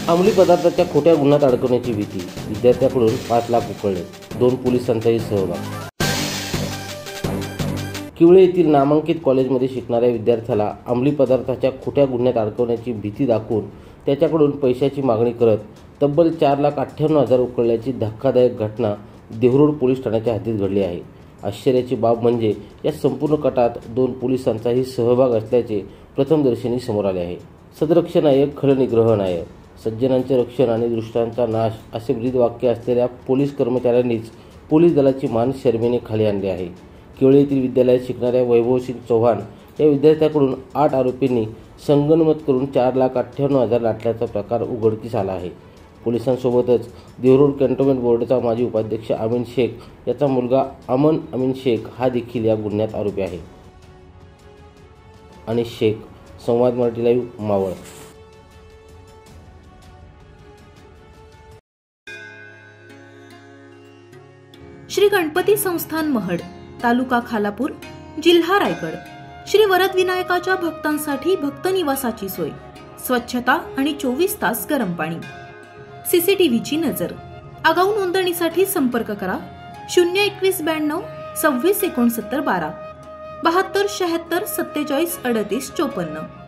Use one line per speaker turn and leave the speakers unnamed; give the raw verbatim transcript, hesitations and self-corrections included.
अंमली पदार्थाच्या खोट्या गुन्ह्यात अडकवण्याची भीती, विद्यार्थ्याकडून पाच लाख उकळले, दोन पोलिसांचाही सहभाग। किवळे येथील नामांकित कॉलेजमध्ये शिकणाऱ्या विद्यार्थ्याला अंमली पदार्थाच्या खोट्या गुन्ह्यात अडकवण्याची भीती दाखवून त्याच्याकडून पैशाची मागणी करत तब्बल चार लाख अठ्ठ्याण्णव हजार उकळल्याची धक्कादायक घटना देहरोड पोलीस ठाण्याच्या हद्दीत घडली आहे। आश्चर्याची बाब म्हणजे या संपूर्ण कटात दोन पोलिसांचाही सहभाग असल्याचे प्रथमदर्शनी समोर आले आहे। सदरक्ष नायक खलनिग्रह नायक, सज्जनांचे रक्षण आणि दुष्टांचा नाश असे ब्रीदवाक्य असलेल्या पोलीस कर्मचाऱ्यांनीच पोलीस दलाची मान शर्मेने खाली आणली आहे। किवळे येथील विद्यालयात शिकणाऱ्या वैभवसिंग चव्हाण या विद्यार्थ्याकडून आठ आरोपींनी संगनमत करून चार लाख अठ्ठ्याण्णव हजार लाटल्याचा प्रकार उघडकीस आला आहे। पोलिसांसोबतच देहरोड कॅन्टोन्मेंट बोर्डाचा माजी उपाध्यक्ष अमीन शेख याचा मुलगा अमन अमीन शेख हा देखील या गुन्ह्यात आरोपी आहे। अनिश शेख, संवाद मराठी लाईव्ह, मावळ।
श्री गणपती संस्थान महड, तालुका खालापूर, जिल्हा रायगड। श्री वरद विनायकाच्या भक्तांसाठी भक्त निवासाची सोय, स्वच्छता आणि चोवीस तास गरम पाणी, सीसीटीव्हीची नजर। आगाऊ नोंदणीसाठी संपर्क करा शून्य एकवीस ब्याण्णव सव्वीस एकोणसत्तर बारा बहात्तर शहात्तर सत्तेचाळीस अडतीस चोपन्न।